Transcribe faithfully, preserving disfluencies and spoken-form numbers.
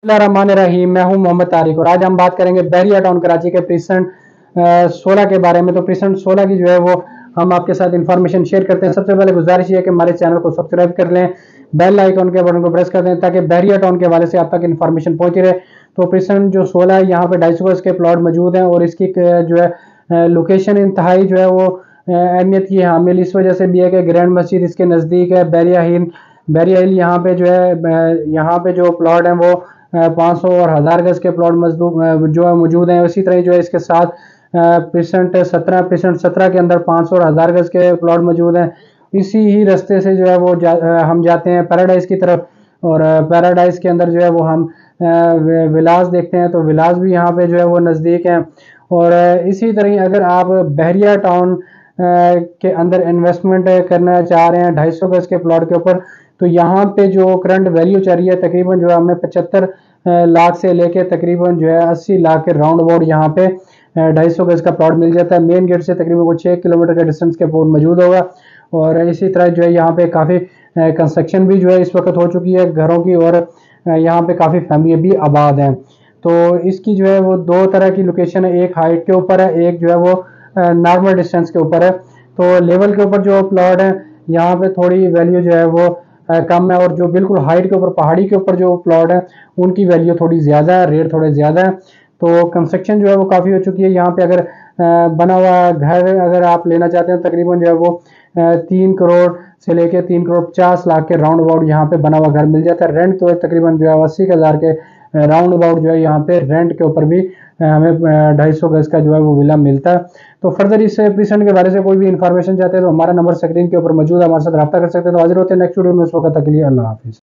बिस्मिल्लाहिर्रहमानिर्रहीम। मैं हूं मोहम्मद तारिक और आज हम बात करेंगे बहरिया टाउन कराची के प्रीसेंट सोलह के बारे में। तो प्रीसेंट सोलह की जो है वो हम आपके साथ इंफॉर्मेशन शेयर करते हैं। सबसे पहले गुजारिश है कि हमारे चैनल को सब्सक्राइब कर लें, बेल आइकन के बटन को प्रेस कर दें ताकि बहरिया टाउन के हवाले से आप तक इन्फॉर्मेशन पहुंची रहे। तो प्रीसेंट जो सोलह है यहाँ पे ढाई सौ गज के प्लॉट मौजूद हैं और इसकी जो है लोकेशन इंतहाई जो है वो अहमियत की हामिल इस वजह से भी है कि ग्रैंड मस्जिद इसके नज़दीक है। बहरिया हिल बहरिया हिल यहाँ पे जो है यहाँ पे जो प्लॉट हैं वो पाँच सौ और हज़ार गज के प्लॉट मजदूर जो है मौजूद हैं। इसी तरह जो है इसके साथ परसेंट सत्रह परसेंट सत्रह के अंदर पाँच सौ और हज़ार गज के प्लॉट मौजूद हैं। इसी ही रास्ते से जो है वो जा, हम जाते हैं पैराडाइज की तरफ और पैराडाइज के अंदर जो है वो हम विलास देखते हैं। तो विलास भी यहाँ पे जो है वो नज़दीक हैं। और इसी तरह अगर आप बहरिया टाउन के अंदर इन्वेस्टमेंट करना चाह रहे हैं ढाई सौ गज के प्लॉट के ऊपर, तो यहाँ पे जो करंट वैल्यू चल रही है तकरीबन जो है हमें पचहत्तर लाख से लेके तकरीबन जो है अस्सी लाख के राउंड अबाउट यहाँ पे ढाई सौ गज का प्लॉट मिल जाता है। मेन गेट से तकरीबन कुछ छः किलोमीटर के डिस्टेंस के प्लॉट मौजूद होगा। और इसी तरह जो है यहाँ पे काफ़ी कंस्ट्रक्शन भी जो है इस वक्त हो चुकी है घरों की और यहाँ पे काफ़ी फैमिली भी आबाद हैं। तो इसकी जो है वो दो तरह की लोकेशन है, एक हाइट के ऊपर है, एक जो है वो नॉर्मल डिस्टेंस के ऊपर है। तो लेवल के ऊपर जो प्लॉट है यहाँ पे थोड़ी वैल्यू जो है वो कम है और जो बिल्कुल हाइट के ऊपर पहाड़ी के ऊपर जो प्लॉट है उनकी वैल्यू थोड़ी ज़्यादा है, रेट थोड़े ज़्यादा है। तो कंस्ट्रक्शन जो है वो काफ़ी हो चुकी है। यहाँ पे अगर बना हुआ घर अगर आप लेना चाहते हैं तकरीबन जो है वो तीन करोड़ से लेके तीन करोड़ पचास लाख के राउंड अबाउट यहाँ पे बना हुआ घर मिल जाता है। रेंट तो तकरीबन जो है अस्सी हज़ार के राउंड अबाउट जो है यहाँ पे रेंट के ऊपर भी हमें ढाई सौ गज का जो है वो विला मिलता है। तो फर्दर इस प्रीसेंट के बारे से कोई भी इन्फॉर्मेशन चाहते हैं तो हमारा नंबर स्क्रीन के ऊपर मौजूद है, हमारे साथ रब्ता कर सकते हैं। तो हाजिर होते हैं नेक्स्ट वीडियो में, उस वक्त तक के लिए अल्लाह हाफिज़।